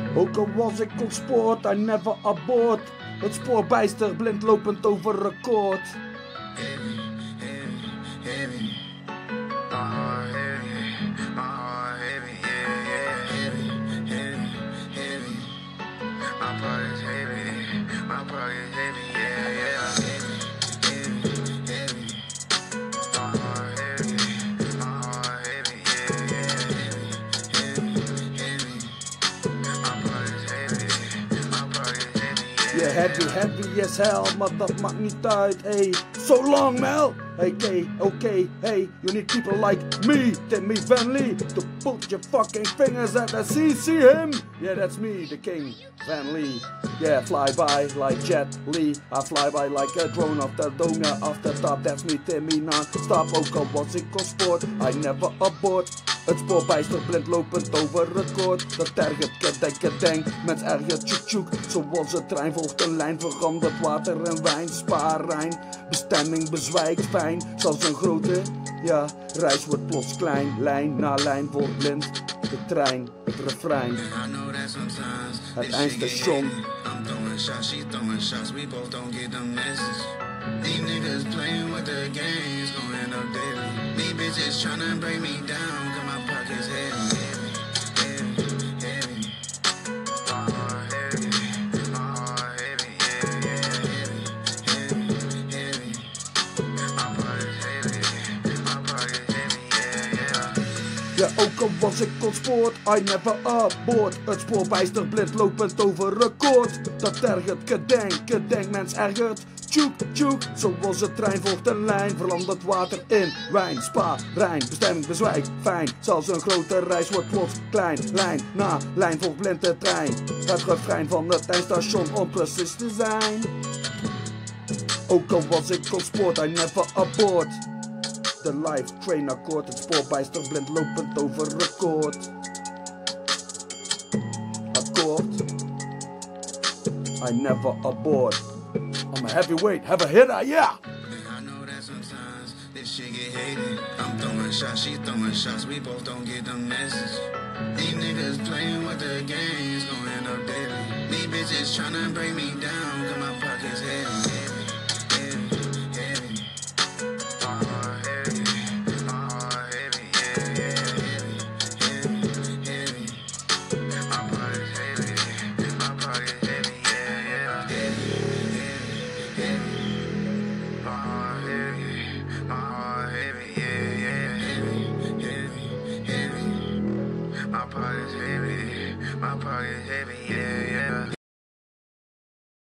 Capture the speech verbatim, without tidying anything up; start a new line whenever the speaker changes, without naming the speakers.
Ook al was ik on sport, I never abort. Het spoor bijster, blind lopend over record.
Heavy, heavy, heavy. My heart heavy, my heart heavy, yeah, yeah. Heavy, heavy, heavy. My pocket's heavy, my pocket's heavy, yeah, yeah. Heavy, heavy, heavy. My heart heavy, my heart heavy, yeah, yeah. Heavy, heavy, heavy. My pocket's heavy, my pocket's heavy, yeah.
Yeah, heavy, heavy as hell, maar dat maakt niet uit, hey. So long, Mel! Hey, okay, okay, hey, you need people like me, Timmy Van Lee, to put your fucking fingers at the sea, see him? Yeah, that's me, the King Van Lee. Yeah, fly by like Jet Li, I fly by like a drone off the donor off the top, that's me, Timmy, non-stop, ook al was ik on sport, I never abort. Het spoor bijster blind lopend over record. Dat tergert, kedeng, kedeng, mens ergert, tjoek, tjoek. Zoals de trein volgt een lijn, verandert water en wijn. Spaarrijn, bestemming bezwijkt fijn. Zoals een grote, ja, reis wordt plots klein. Lijn na lijn wordt blind, de trein, het refrein. Het eindstation.
I'm throwing shots, she throwing shots, we both don't get the message. These niggas playing with the games, going up daily. These bitches tryna break me down, cause my pockets heavy, heavy, heavy, heavy. My heart heavy, my heart heavy, yeah, yeah. Heavy, heavy, heavy. My pockets heavy, my pockets heavy, yeah, yeah.
Ja, ook al was ik on sport, I never abort. Het spoor bijster blind lopend over record. Dat tergert, kedeng, kedeng, mens ergert. Tjoek, tjoek, zoals de trein volgt een lijn. Verandert water in wijn, spa, Rijn. Bestemming bezwijkt, fijn. Zelfs een grote reis wordt plots klein. Lijn na lijn volgt blind de trein. Het refrein van het eindstation om precies te zijn. Ook al was ik on sport, I never abort. De live train akkoord, het spoor bijster blind lopend over record. Akkoord. I never abort. I'm a heavyweight, have a hitter, yeah!
I know that sometimes this shit get hated. I'm throwing shots, she throwing shots, we both don't get the message. These niggas playing with the games, going up daily. These bitches tryna break me down, cause my pockets heavy, heavy, heavy, heavy. My heart heavy, my heart heavy, yeah, yeah. Heavy, heavy, heavy. My pockets heavy, my pockets heavy, yeah, yeah. Heavy, heavy, heavy. My heart heavy, my heart heavy, yeah, yeah. Heavy, heavy, heavy. My pockets heavy, my pockets heavy, yeah, yeah.